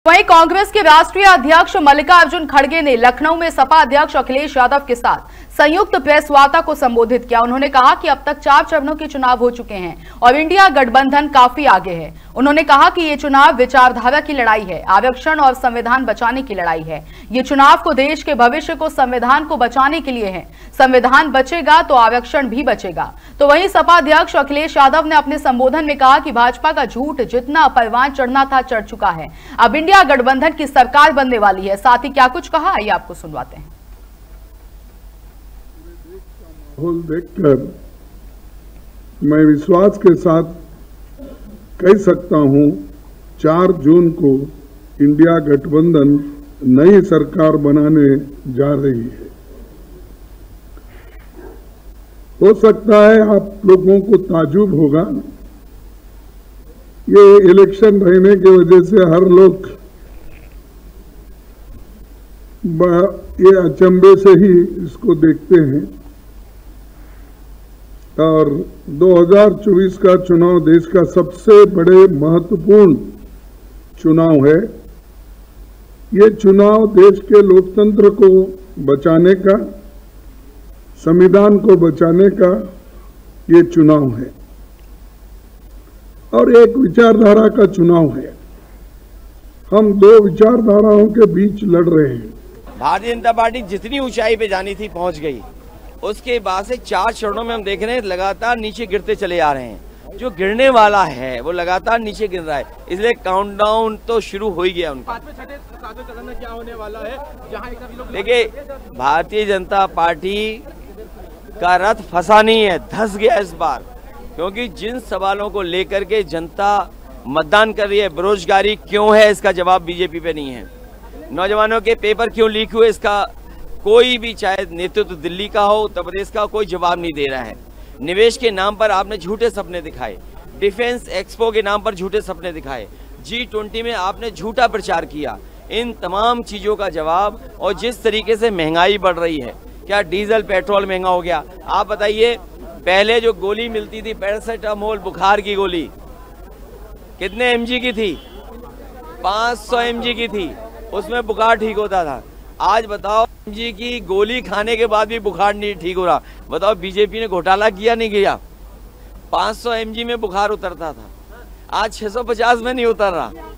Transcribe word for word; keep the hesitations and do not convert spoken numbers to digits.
वहीं कांग्रेस के राष्ट्रीय अध्यक्ष मल्लिकार्जुन खड़गे ने लखनऊ में सपा अध्यक्ष अखिलेश यादव के साथ संयुक्त प्रेस वार्ता को संबोधित किया। उन्होंने कहा कि अब तक चार चरणों के चुनाव हो चुके हैं और इंडिया गठबंधन काफी आगे है। उन्होंने कहा कि ये चुनाव विचारधारा की लड़ाई है, आरक्षण और संविधान बचाने की लड़ाई है। ये चुनाव को देश के भविष्य को संविधान को बचाने के लिए है। संविधान बचेगा तो आरक्षण भी बचेगा। तो वहीं सपा अध्यक्ष अखिलेश यादव ने अपने संबोधन में कहा कि भाजपा का झूठ जितना परवान चढ़ना था चढ़ चुका है। अब इंडिया गठबंधन की सरकार बनने वाली है। साथ ही क्या कुछ कहा, आइए आपको सुनवाते हैं। माहौल देखकर मैं विश्वास के साथ कह सकता हूं, चार जून को इंडिया गठबंधन नई सरकार बनाने जा रही है। हो सकता है आप लोगों को ताजुब होगा, ये इलेक्शन रहने की वजह से हर लोग ये अचंभे से ही इसको देखते हैं। और दो हज़ार चौबीस का चुनाव देश का सबसे बड़े महत्वपूर्ण चुनाव है। ये चुनाव देश के लोकतंत्र को बचाने का, संविधान को बचाने का ये चुनाव है और एक विचारधारा का चुनाव है। हम दो विचारधाराओं के बीच लड़ रहे हैं। भारतीय जनता पार्टी जितनी ऊंचाई पे जानी थी पहुंच गई। उसके बाद से चार चरणों में हम देख रहे हैं लगातार नीचे गिरते चले आ रहे हैं। जो गिरने वाला है वो लगातार नीचे गिर रहा है, इसलिए काउंटडाउन तो शुरू हो ही गया उनका। चरण में क्या होने वाला है? जहां देखिए, भारतीय जनता पार्टी का रथ फंसा नहीं है, धंस गया इस बार। क्योंकि जिन सवालों को लेकर के जनता मतदान कर रही है, बेरोजगारी क्यों है इसका जवाब बीजेपी पे नहीं है, नौजवानों के पेपर क्यों लीक हुए इसका कोई भी, चाहे नेतृत्व दिल्ली का हो, उत्तर प्रदेश का, कोई जवाब नहीं दे रहा है। निवेश के नाम पर आपने झूठे सपने दिखाए, डिफेंस एक्सपो के नाम पर झूठे सपने दिखाए, जी ट्वेंटी में आपने झूठा प्रचार किया। इन तमाम चीजों का जवाब, और जिस तरीके से महंगाई बढ़ रही है, क्या डीजल पेट्रोल महंगा हो गया? आप बताइए, पहले जो गोली मिलती थी पैरासिटामोल बुखार की गोली, कितने एमजी की थी? पाँच सौ एमजी की थी, उसमें बुखार ठीक होता था। आज बताओ, एमजी की गोली खाने के बाद भी बुखार नहीं ठीक हो रहा। बताओ, बीजेपी ने घोटाला किया नहीं किया? पाँच सौ एमजी में बुखार उतरता था, आज छह सौ पचास में नहीं उतर रहा।